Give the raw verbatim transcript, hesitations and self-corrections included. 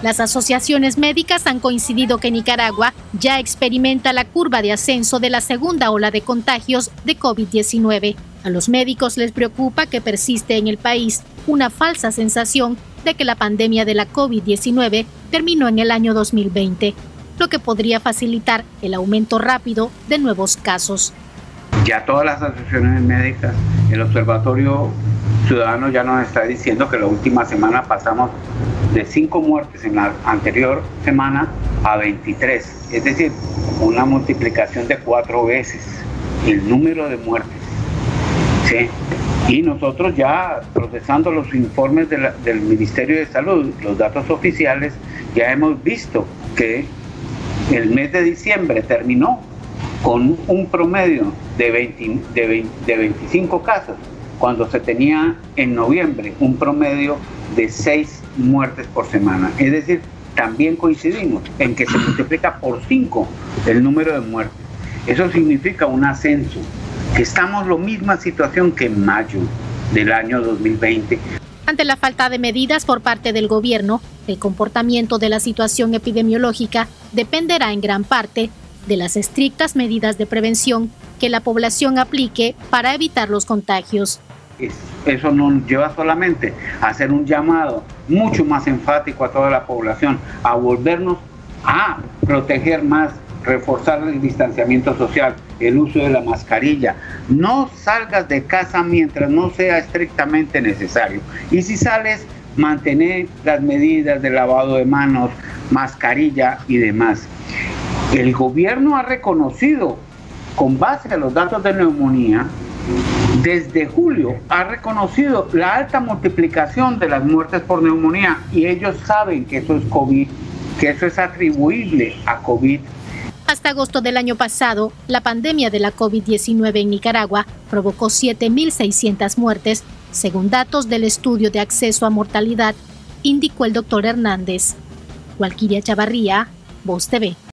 Las asociaciones médicas han coincidido que Nicaragua ya experimenta la curva de ascenso de la segunda ola de contagios de COVID diecinueve. A los médicos les preocupa que persiste en el país una falsa sensación de que la pandemia de la COVID diecinueve terminó en el año dos mil veinte, lo que podría facilitar el aumento rápido de nuevos casos. Ya todas las asociaciones médicas, el Observatorio Ciudadano ya nos está diciendo que la última semana pasamos de cinco muertes en la anterior semana a veintitrés, es decir, una multiplicación de cuatro veces el número de muertes. ¿Sí? Y nosotros ya procesando los informes de la, del Ministerio de Salud, los datos oficiales, ya hemos visto que el mes de diciembre terminó con un promedio de, veinte, de, veinte, de veinticinco casos, cuando se tenía en noviembre un promedio de seis muertes por semana. Es decir, también coincidimos en que se multiplica por cinco el número de muertes. Eso significa un ascenso, que estamos en la misma situación que en mayo del año dos mil veinte. Ante la falta de medidas por parte del gobierno, el comportamiento de la situación epidemiológica dependerá en gran parte de las estrictas medidas de prevención que la población aplique para evitar los contagios. Eso nos lleva solamente a hacer un llamado mucho más enfático a toda la población, a volvernos a proteger más, reforzar el distanciamiento social, el uso de la mascarilla. No salgas de casa mientras no sea estrictamente necesario. Y si sales, mantener las medidas de lavado de manos, mascarilla y demás. El gobierno ha reconocido, con base a los datos de neumonía, desde julio ha reconocido la alta multiplicación de las muertes por neumonía y ellos saben que eso es COVID, que eso es atribuible a COVID. Hasta agosto del año pasado, la pandemia de la COVID diecinueve en Nicaragua provocó siete mil seiscientas muertes, según datos del estudio de acceso a mortalidad, indicó el doctor Hernández. Walquiria Chavarría, Voz T V.